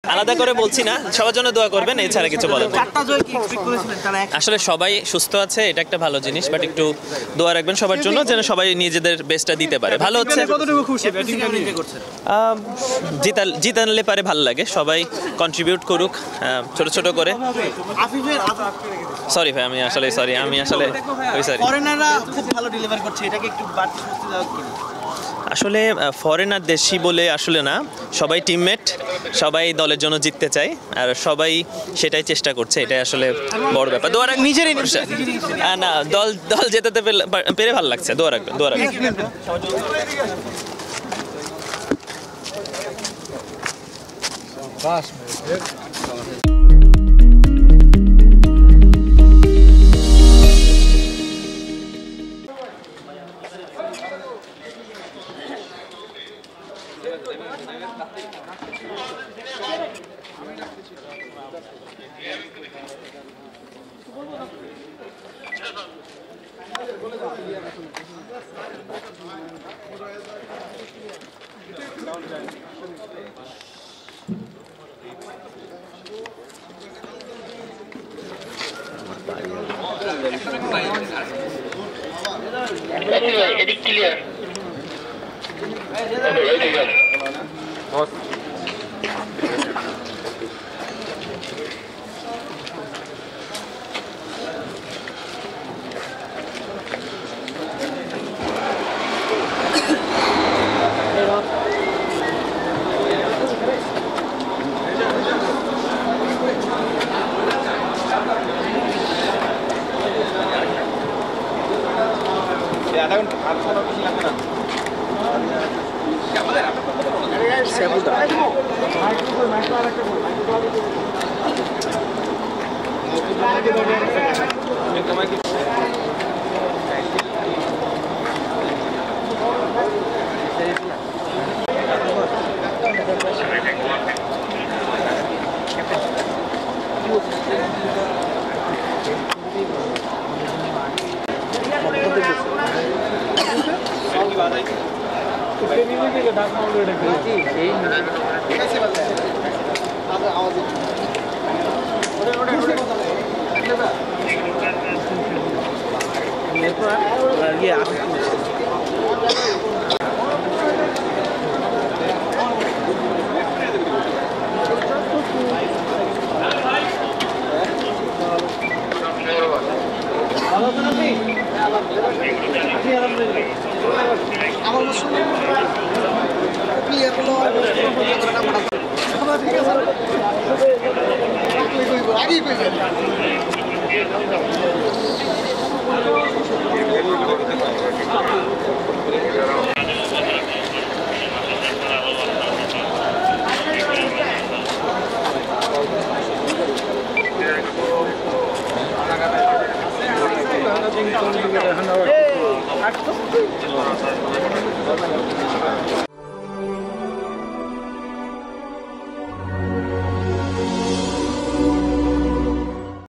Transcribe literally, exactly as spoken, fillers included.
আলাদা করে বলছি না, সবার জন্য দোয়া করবেন, এছাড়া কিছু বলেন না। আসলে সবাই সুস্থ আছে, এটা একটা ভালো জিনিস, বাট একটু দোয়া রাখবেন সবার জন্য যেন সবাই নিজেদের বেস্টটা দিতে পারে। ভালো হচ্ছে, জিতাল জিতানলে পারে ভালো লাগে, সবাই কন্ট্রিবিউট করুক ছোট ছোট করে। সরি ভাই, আমি আসলে সরি আমি আসলে সরি ফরেনাররা খুব ভালো ডেলিভার করছে, এটাকে একটু বাড়তি স্বস্তি দাও কি? আসলে ফরেনার দেশি বলে আসলে না, সবাই টিমমেট, সবাই দলের জন্য জিততে চায় আর সবাই সেটাই চেষ্টা করছে, এটাই আসলে বড় ব্যাপার। দোয়া রাখবেন নিজেরই না, দল দল জেতাতে পেরে ভালো লাগছে। দোয়া রাখবেন, দোয়া রাখবেন। এদিক ক্লিয়ার। Hey,